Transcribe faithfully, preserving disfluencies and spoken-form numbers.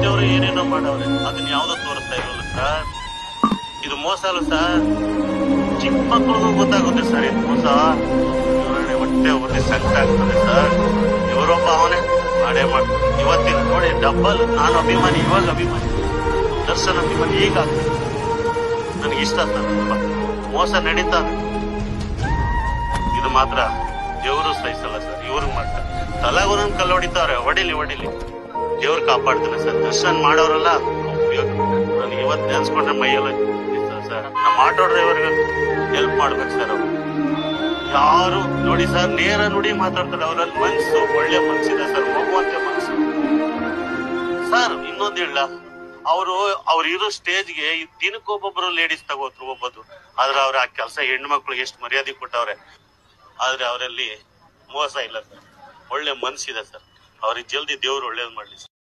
ದೇವ್ರು ಏನೇನೋ ಮಾಡವ್ರೆ, ಅದನ್ನ ಯಾವ್ದೋ ತೋರಿಸ್ತಾ ಇರಲ್ಲ ಸರ್. ಇದು ಮೋಸ ಅಲ್ಲ ಸರ್, ಚಿಕ್ಕ ಮಕ್ಕಳಿಗೂ ಗೊತ್ತಾಗುತ್ತೆ ಸರ್ ಇದು ಮೋಸ. ಇವರೇ ಹೊಟ್ಟೆ ಹೊಟ್ಟೆ ಸಂಕಟ ಆಗ್ತದೆ ಸರ್. ಇವರೊಬ್ಬ ಅವನೇ ಮಾಡೇ ಮಾಡ್ತಾರೆ. ಇವತ್ತಿನ ನೋಡಿ ಡಬ್ಬಲ್ ನಾನು ಅಭಿಮಾನಿ, ಇವಾಗ ಅಭಿಮಾನಿ, ದರ್ಶನ್ ಅಭಿಮಾನಿ ಈಗ ನನಗೆ ಇಷ್ಟ ಸರ್. ತುಂಬಾ ಮೋಸ ನಡೀತಾ ಇದು ಮಾತ್ರ ದೇವರು ಸಹಿಸಲ್ಲ ಸರ್. ಇವ್ರಿಗೆ ಮಾಡ್ತಾರೆ ತಲೆಗೊಂದೊಂದು ಕಲ್ಲು ಹೊಡಿತಾವ್ರೆ, ಹೊಡಿಲಿ ಹೊಡಿಲಿ, ದೇವ್ರು ಕಾಪಾಡ್ತಾನೆ ಸರ್. ದರ್ಶನ್ ಮಾಡೋರಲ್ಲ ಉಪಯೋಗ. ನನಗೆ ಇವತ್ತು ನೆನ್ಸ್ಕೊಂಡ್ರೆ ಮೈಯೆಲ್ಲ ಸರ್. ನಮ್ಮ ಆಟೋ ಡ್ರೈವರ್ಗೆ ಹೆಲ್ಪ್ ಮಾಡ್ಬೇಕು ಸರ್. ಅವ್ರು ಯಾರು ನೋಡಿ ಸರ್ ನೇರ ನುಡಿ ಮಾತಾಡ್ತಾರೆ. ಅವ್ರಲ್ಲಿ ಮನ್ಸು ಒಳ್ಳೆ ಮನ್ಸಿದೆ ಸರ್, ಮಗುವಂತೆ ಮನ್ಸು ಸರ್. ಇನ್ನೊಂದು ಹೇಳ, ಅವರು ಅವ್ರು ಇರೋ ಸ್ಟೇಜ್ಗೆ ದಿನಕ್ಕೊಬ್ಬೊಬ್ರು ಲೇಡೀಸ್ ತಗೋತ್ರು ಒಬ್ಬದು. ಆದ್ರೆ ಅವ್ರ ಆ ಕೆಲಸ ಹೆಣ್ಮಕ್ಳು ಎಷ್ಟು ಮರ್ಯಾದೆ ಕೊಟ್ಟವ್ರೆ. ಆದ್ರೆ ಅವರಲ್ಲಿ ಮೋಸ ಇಲ್ಲ ಸರ್, ಒಳ್ಳೆ ಮನ್ಸಿದೆ ಸರ್. ಅವ್ರಿಗೆ ಜಲ್ದಿ ದೇವ್ರು ಒಳ್ಳೇದ್ ಮಾಡ್ಲಿ ಸರ್.